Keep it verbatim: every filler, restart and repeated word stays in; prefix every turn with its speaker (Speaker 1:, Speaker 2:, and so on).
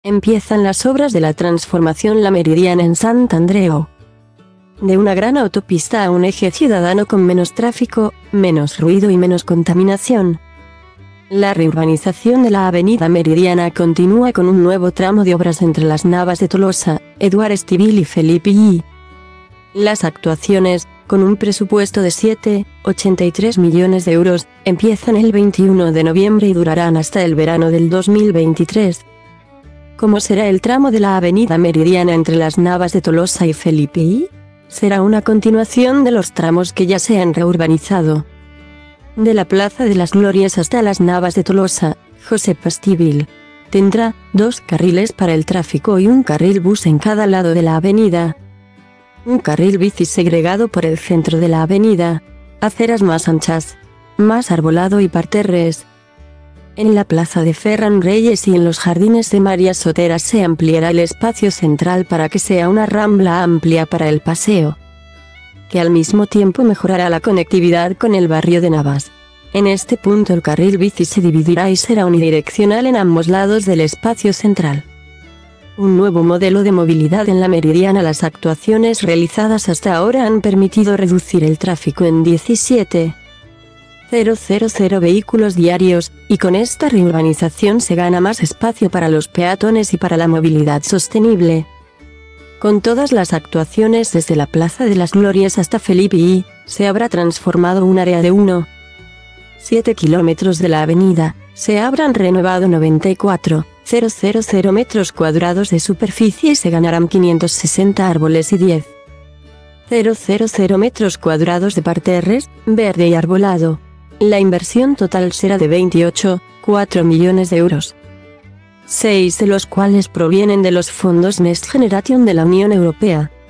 Speaker 1: Empiezan las obras de la transformación La Meridiana en Sant Andreu. De una gran autopista a un eje ciudadano con menos tráfico, menos ruido y menos contaminación. La reurbanización de la avenida Meridiana continúa con un nuevo tramo de obras entre las Navas de Tolosa, Eduard Estivill y Felipe I. Las actuaciones, con un presupuesto de siete coma ochenta y tres millones de euros, empiezan el veintiuno de noviembre y durarán hasta el verano del dos mil veintitrés. ¿Cómo será el tramo de la avenida Meridiana entre las Navas de Tolosa y Felipe I? Será una continuación de los tramos que ya se han reurbanizado. De la Plaza de las Glorias hasta las Navas de Tolosa, Josep Estivill tendrá dos carriles para el tráfico y un carril bus en cada lado de la avenida. Un carril bici segregado por el centro de la avenida, aceras más anchas, más arbolado y parterres. En la plaza de Ferran Reyes y en los jardines de María Sotera se ampliará el espacio central para que sea una rambla amplia para el paseo, que al mismo tiempo mejorará la conectividad con el barrio de Navas. En este punto el carril bici se dividirá y será unidireccional en ambos lados del espacio central. Un nuevo modelo de movilidad en la Meridiana. Las actuaciones realizadas hasta ahora han permitido reducir el tráfico en diecisiete mil vehículos diarios, y con esta reurbanización se gana más espacio para los peatones y para la movilidad sostenible. Con todas las actuaciones desde la Plaza de las Glorias hasta Felipe I, se habrá transformado un área de uno coma siete kilómetros de la avenida, se habrán renovado noventa y cuatro mil metros cuadrados de superficie y se ganarán quinientos sesenta árboles y diez mil metros cuadrados de parterres, verde y arbolado. La inversión total será de veintiocho coma cuatro millones de euros, seis de los cuales provienen de los fondos Next Generation de la Unión Europea.